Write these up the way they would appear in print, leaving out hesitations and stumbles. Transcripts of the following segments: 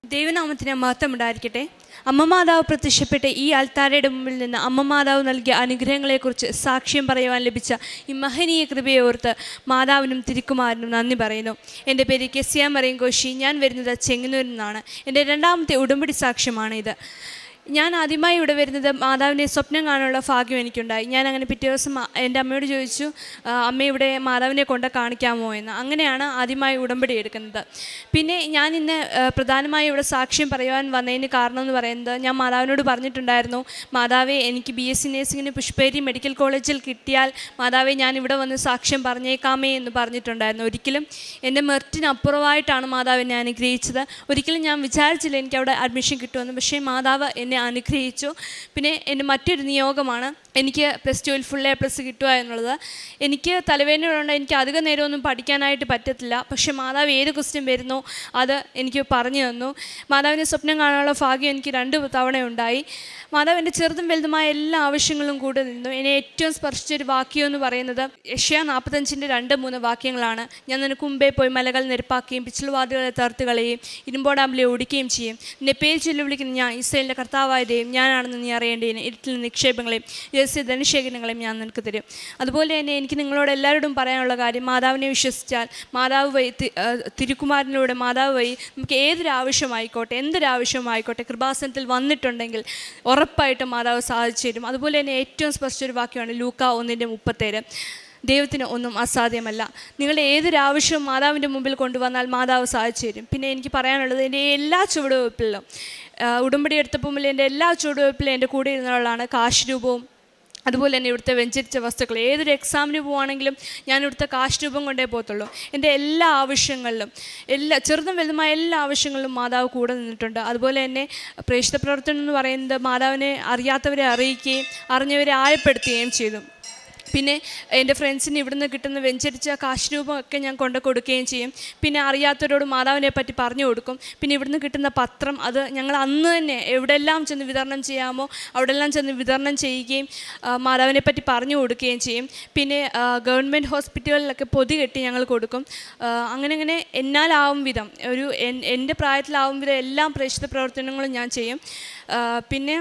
ദൈവനാമത്തിന് മഹത്വം ഉണ്ടായിരിക്കട്ടെ. അമ്മ മാതാവ് പ്രത്യക്ഷപ്പെട്ട ഈ ആൽത്താരയുടെ മുമ്പിൽ നിന്ന് അമ്മ മാതാവ് നൽകിയ അനുഗ്രഹങ്ങളെക്കുറിച്ച് സാക്ഷ്യം പറയുവാൻ ലഭിച്ച ഈ മഹനീയ കൃപയെ ഓർത്ത് മാതാവിനും തിരുക്കുമാരനും നന്ദി പറയുന്നു. എൻ്റെ പേര് കെസിയ മറിയം കോശി. ഞാൻ വരുന്നത് ചെങ്ങന്നൂരിൽ നിന്നാണ്. എൻ്റെ രണ്ടാമത്തെ ഉടമ്പടി സാക്ഷ്യമാണ് ഇത്. ഞാൻ ആദ്യമായി ഇവിടെ വരുന്നത് മാതാവിൻ്റെ സ്വപ്നം കാണാനുള്ള ഭാഗ്യം എനിക്കുണ്ടായി. ഞാൻ അങ്ങനെ പിറ്റേ ദിവസം എൻ്റെ അമ്മയോട് ചോദിച്ചു, അമ്മ ഇവിടെ മാതാവിനെ കൊണ്ട് കാണിക്കാമോ എന്ന്. അങ്ങനെയാണ് ആദ്യമായി ഉടമ്പടി എടുക്കുന്നത്. പിന്നെ ഞാൻ ഇന്ന് പ്രധാനമായി ഇവിടെ സാക്ഷ്യം പറയുവാൻ വന്നതിന് കാരണം എന്ന് പറയുന്നത്, ഞാൻ മാതാവിനോട് പറഞ്ഞിട്ടുണ്ടായിരുന്നു, മാതാവേ എനിക്ക് BSc നേഴ്സിങ്ങിന് പുഷ്പേരി മെഡിക്കൽ കോളേജിൽ കിട്ടിയാൽ മാതാവേ ഞാൻ ഇവിടെ വന്ന് സാക്ഷ്യം പറഞ്ഞേക്കാമേ എന്ന് പറഞ്ഞിട്ടുണ്ടായിരുന്നു. ഒരിക്കലും എൻ്റെ മെറിറ്റിനപ്പുറമായിട്ടാണ് മാതാവ് എന്നെ അനുഗ്രഹിച്ചത്. ഒരിക്കലും ഞാൻ വിചാരിച്ചില്ല എനിക്ക് അവിടെ അഡ്മിഷൻ കിട്ടുമെന്ന്. പക്ഷേ മാതാവ് എന്നെ അനുഗ്രഹിച്ചു. പിന്നെ എൻ്റെ മറ്റൊരു നിയോഗമാണ് എനിക്ക് +2 ഫുൾ A+ കിട്ടുക എന്നുള്ളത്. എനിക്ക് തലവേദനയുണ്ട്, എനിക്ക് അധികം നേരമൊന്നും പഠിക്കാനായിട്ട് പറ്റത്തില്ല. പക്ഷേ മാതാവ് ഏത് ക്വസ്റ്റ്യൻ വരുന്നോ അത് എനിക്ക് പറഞ്ഞു തന്നു. മാതാവിൻ്റെ സ്വപ്നം കാണാനുള്ള ഭാഗ്യം എനിക്ക് 2 തവണ ഉണ്ടായി. മാതാവ് എൻ്റെ ചെറുതും വലുതുമായ എല്ലാ ആവശ്യങ്ങളും കൂടെ നിന്നു. എന്നെ ഏറ്റവും സ്പർശിച്ചൊരു വാക്യം എന്ന് പറയുന്നത് യെശയ്യാ 45:2-3 വാക്യങ്ങളാണ്. ഞാൻ നിനക്ക് മുമ്പേ പോയി മലകൾ നിരപ്പാക്കുകയും പിച്ചളുവാതികളെ തകർത്ത് കളയുകയും ഇരുമ്പോടാമ്പിലെ ഓടിക്കുകയും ചെയ്യും. നിന്നെ പേര് ചൊല്ലി വിളിക്കുന്ന ഞാൻ ഇസ്രായേലിൻ്റെ കർത്താവായ ദൈവം ഞാനാണെന്ന് നീ അറിയേണ്ടതിന് ഇരുട്ടിൽ നിക്ഷേപങ്ങളെയും രഹസ്യ ധനശേഖരങ്ങളെയും ഞാൻ നിനക്ക് തരും. അതുപോലെ തന്നെ എനിക്ക് നിങ്ങളോട് എല്ലാവരോടും പറയാനുള്ള കാര്യം, മാതാവിനെ വിശ്വസിച്ചാൽ മാതാവ് വഴി തിരുക്കുമാരനിലൂടെ മാതാവ് വഴി നമുക്ക് ഏതൊരാവശ്യമായിക്കോട്ടെ എന്തൊരാവശ്യമായിക്കോട്ടെ കൃപാസനത്തിൽ വന്നിട്ടുണ്ടെങ്കിൽ ഉറപ്പായിട്ടും മാതാവ് സാധിച്ചു തരും. അതുപോലെ തന്നെ ഏറ്റവും സ്പർശിച്ചൊരു വാക്യമാണ് ലൂക്ക 1:37. ദൈവത്തിന് ഒന്നും അസാധ്യമല്ല. നിങ്ങളുടെ ഏതൊരാവശ്യവും മാതാവിൻ്റെ മുമ്പിൽ കൊണ്ടുവന്നാൽ മാതാവ് സാധിച്ചു തരും. പിന്നെ എനിക്ക് പറയാനുള്ളത്, എൻ്റെ എല്ലാ ചുവടുവയ്പ്പിലും ഉടമ്പടി എടുത്തപ്പോൾ എൻ്റെ എല്ലാ ചുവടുവയ്പ്പിലും എൻ്റെ കൂടെ ഇരുന്നവളാണ് കാശ് രൂപവും അതുപോലെ തന്നെ ഇവിടുത്തെ വെഞ്ചരിച്ച വസ്തുക്കൾ. ഏതൊരു എക്സാമിന് പോവുകയാണെങ്കിലും ഞാൻ ഇവിടുത്തെ കാശ് രൂപം കൊണ്ടേ പോകത്തുള്ളൂ. എൻ്റെ എല്ലാ ആവശ്യങ്ങളിലും ചെറുതും വലുതുമായ എല്ലാ ആവശ്യങ്ങളിലും മാതാവ് കൂടെ നിന്നിട്ടുണ്ട്. അതുപോലെ തന്നെ പ്രേക്ഷിത പ്രവർത്തനം എന്ന് പറയുന്നത് മാതാവിനെ അറിയാത്തവരെ അറിയിക്കുകയും അറിഞ്ഞവരെ ആഴപ്പെടുത്തുകയും ചെയ്തു. പിന്നെ എൻ്റെ ഫ്രണ്ട്സിന് ഇവിടുന്ന് കിട്ടുന്ന വെഞ്ചരിച്ച കാശ് രൂപമൊക്കെ ഞാൻ കൊണ്ട് കൊടുക്കുകയും ചെയ്യും. പിന്നെ അറിയാത്തവരോട് മാതാവിനെ പറ്റി പറഞ്ഞു കൊടുക്കും. പിന്നെ ഇവിടുന്ന് കിട്ടുന്ന പത്രം അത് ഞങ്ങൾ അന്ന് തന്നെ എവിടെയെല്ലാം ചെന്ന് വിതരണം ചെയ്യാമോ അവിടെയെല്ലാം ചെന്ന് വിതരണം ചെയ്യുകയും മാതാവിനെ പറ്റി പറഞ്ഞു കൊടുക്കുകയും ചെയ്യും. പിന്നെ ഗവൺമെൻറ് ഹോസ്പിറ്റലുകളിലൊക്കെ പൊതി കെട്ടി ഞങ്ങൾ കൊടുക്കും. അങ്ങനെ എന്നാലാവും വിധം എൻ്റെ പ്രായത്തിലാവും വിധം എല്ലാം പ്രേക്ഷിത പ്രവർത്തനങ്ങളും ഞാൻ ചെയ്യും. പിന്നെ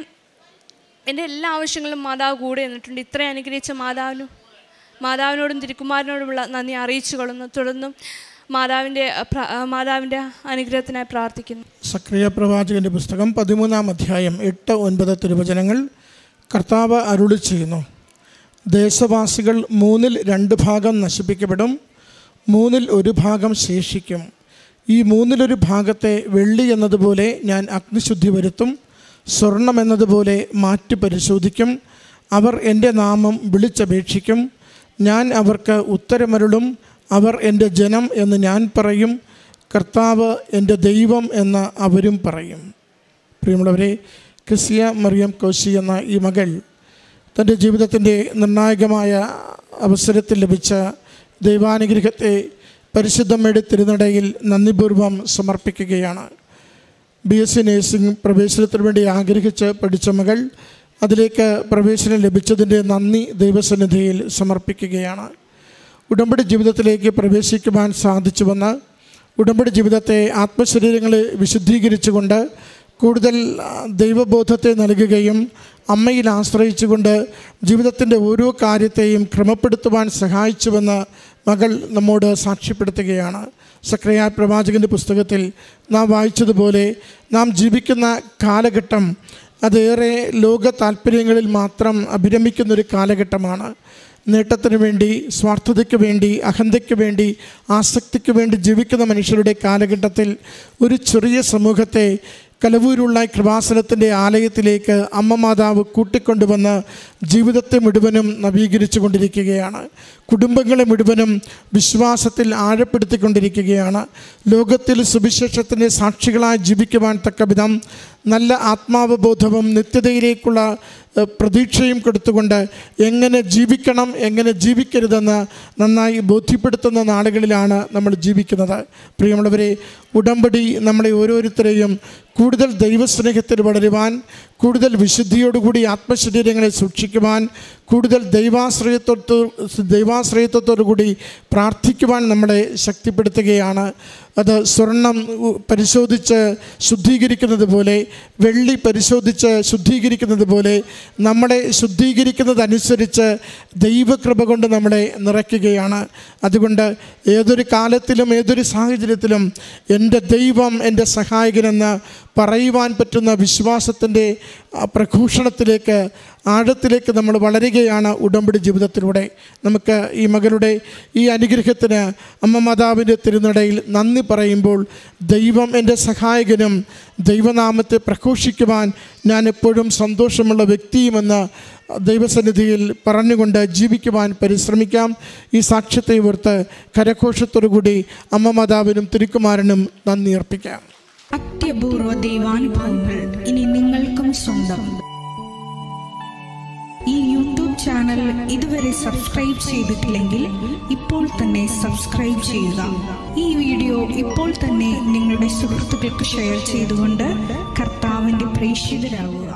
എൻ്റെ എല്ലാ ആവശ്യങ്ങളും മാതാവ് കൂടെ നിന്നിട്ടുണ്ട്. ഇത്രയും അനുഗ്രഹിച്ച മാതാവിനോടും തിരുക്കുമാരനോടുമുള്ള നന്ദി അറിയിച്ചു കൊള്ളുന്നു. തുടർന്നും മാതാവിൻ്റെ അനുഗ്രഹത്തിനായി പ്രാർത്ഥിക്കുന്നു. സക്രിയ പ്രവാചകൻ്റെ പുസ്തകം 13-ാം അധ്യായം 8-9 തിരുവചനങ്ങൾ. കർത്താവ് അരുളി ചെയ്യുന്നു, ദേശവാസികൾ 2 ഭാഗം നശിപ്പിക്കപ്പെടും, 1 ഭാഗം ശേഷിക്കും. ഈ 1 വെള്ളി എന്നതുപോലെ ഞാൻ അഗ്നിശുദ്ധി വരുത്തും, സ്വർണം എന്നതുപോലെ മാറ്റി പരിശോധിക്കും. അവർ എൻ്റെ നാമം വിളിച്ചപേക്ഷിക്കും, ഞാൻ അവർക്ക് ഉത്തരമരുളും. അവർ എൻ്റെ ജനം എന്ന് ഞാൻ പറയും, കർത്താവ് എൻ്റെ ദൈവം എന്ന് അവരും പറയും. പ്രിയമുള്ളവരെ, കെസിയ മറിയം കോശി എന്ന ഈ മകൾ തൻ്റെ ജീവിതത്തിൻ്റെ നിർണായകമായ അവസരത്തിൽ ലഭിച്ച ദൈവാനുഗ്രഹത്തെ പരിശുദ്ധമ്മയുടെ തിരുനടയിൽ നന്ദിപൂർവ്വം സമർപ്പിക്കുകയാണ്. BSc നേഴ്സിംഗ് പ്രവേശനത്തിന് വേണ്ടി ആഗ്രഹിച്ച് പഠിച്ച മകൾ അതിലേക്ക് പ്രവേശനം ലഭിച്ചതിൻ്റെ നന്ദി ദൈവസന്നിധിയിൽ സമർപ്പിക്കുകയാണ്. ഉടമ്പടി ജീവിതത്തിലേക്ക് പ്രവേശിക്കുവാൻ സാധിച്ചുവെന്ന് ഉടമ്പടി ജീവിതത്തെ ആത്മശരീരങ്ങളെ വിശുദ്ധീകരിച്ചുകൊണ്ട് കൂടുതൽ ദൈവബോധത്തെ നൽകുകയും അമ്മയിൽ ആശ്രയിച്ചുകൊണ്ട് ജീവിതത്തിൻ്റെ ഓരോ കാര്യത്തെയും ക്രമപ്പെടുത്തുവാൻ സഹായിച്ചുവെന്ന് മകൾ നമ്മോട് സാക്ഷ്യപ്പെടുത്തുകയാണ്. സക്രിയ പ്രവാചകൻ്റെ പുസ്തകത്തിൽ നാം വായിച്ചതുപോലെ നാം ജീവിക്കുന്ന കാലഘട്ടം അതേറെ ലോക താല്പര്യങ്ങളിൽ മാത്രം അഭിരമിക്കുന്നൊരു കാലഘട്ടമാണ്. നേട്ടത്തിന് വേണ്ടി, സ്വാർത്ഥതയ്ക്ക് വേണ്ടി, അഹന്തയ്ക്ക് വേണ്ടി, ആസക്തിക്ക് വേണ്ടി ജീവിക്കുന്ന മനുഷ്യരുടെ കാലഘട്ടത്തിൽ ഒരു ചെറിയ സമൂഹത്തെ കലവൂരുള്ള കൃപാസനത്തിൻ്റെ ആലയത്തിലേക്ക് അമ്മ മാതാവ് കൂട്ടിക്കൊണ്ടുവന്ന് ജീവിതത്തെ മുഴുവനും നവീകരിച്ചു കൊണ്ടിരിക്കുകയാണ്. കുടുംബങ്ങളെ മുഴുവനും വിശ്വാസത്തിൽ ആഴപ്പെടുത്തിക്കൊണ്ടിരിക്കുകയാണ്. ലോകത്തിൽ സുവിശേഷത്തിൻ്റെ സാക്ഷികളായി ജീവിക്കുവാൻ തക്കവിധം നല്ല ആത്മാവബോധവും നിത്യതയിലേക്കുള്ള പ്രതീക്ഷയും കൊടുത്തുകൊണ്ട് എങ്ങനെ ജീവിക്കണം എങ്ങനെ ജീവിക്കരുതെന്ന് നന്നായി ബോധ്യപ്പെടുത്തുന്ന നാളുകളിലാണ് നമ്മൾ ജീവിക്കുന്നത്. പ്രിയമുള്ളവരെ, ഉടമ്പടി നമ്മളെ ഓരോരുത്തരെയും കൂടുതൽ ദൈവസ്നേഹത്തിൽ വളരുവാൻ, കൂടുതൽ വിശുദ്ധിയോടുകൂടി ആത്മശരീരങ്ങളെ സൂക്ഷിക്കുവാൻ, കൂടുതൽ ദൈവാശ്രയത്വത്തോടുകൂടി പ്രാർത്ഥിക്കുവാൻ നമ്മളെ ശക്തിപ്പെടുത്തുകയാണ്. അത് സ്വർണം പരിശോധിച്ച് ശുദ്ധീകരിക്കുന്നത് പോലെ, വെള്ളി പരിശോധിച്ച് ശുദ്ധീകരിക്കുന്നത് പോലെ നമ്മളെ ശുദ്ധീകരിക്കുന്നതനുസരിച്ച് ദൈവകൃപ കൊണ്ട് നമ്മളെ നിറയ്ക്കുകയാണ്. അതുകൊണ്ട് ഏതൊരു കാലത്തിലും ഏതൊരു സാഹചര്യത്തിലും എൻ്റെ ദൈവം എൻ്റെ സഹായകനെന്ന് പറയുവാൻ പറ്റുന്ന വിശ്വാസത്തിൻ്റെ പ്രഘോഷണത്തിലേക്ക്, ആഴത്തിലേക്ക് നമ്മൾ വളരുകയാണ് ഉടമ്പടി ജീവിതത്തിലൂടെ. നമുക്ക് ഈ മകളുടെ ഈ അനുഗ്രഹത്തിന് അമ്മ മാതാവിൻ്റെ തിരുനടയിൽ നന്ദി പറയുമ്പോൾ, ദൈവം എൻ്റെ സഹായകനും ദൈവനാമത്തെ പ്രഘോഷിക്കുവാൻ ഞാൻ എപ്പോഴും സന്തോഷമുള്ള വ്യക്തിയുമെന്ന് ദൈവസന്നിധിയിൽ പറഞ്ഞുകൊണ്ട് ജീവിക്കുവാൻ പരിശ്രമിക്കാം. ഈ സാക്ഷ്യത്തെ ഓർത്ത് കരഘോഷത്തോടുകൂടി അമ്മ മാതാവിനും തിരുക്കുമാരനും നന്ദി അർപ്പിക്കാം. അത്യപൂർവ ദൈവാനുഭവങ്ങൾ ഇനി നിങ്ങൾക്കും സ്വന്തം. ഈ യൂട്യൂബ് ചാനൽ ഇതുവരെ സബ്സ്ക്രൈബ് ചെയ്തിട്ടില്ലെങ്കിൽ ഇപ്പോൾ തന്നെ സബ്സ്ക്രൈബ് ചെയ്യുക. ഈ വീഡിയോ ഇപ്പോൾ തന്നെ നിങ്ങളുടെ സുഹൃത്തുക്കൾക്ക് ഷെയർ ചെയ്തുകൊണ്ട് കർത്താവിൻ്റെ പ്രേക്ഷിതരാകുക.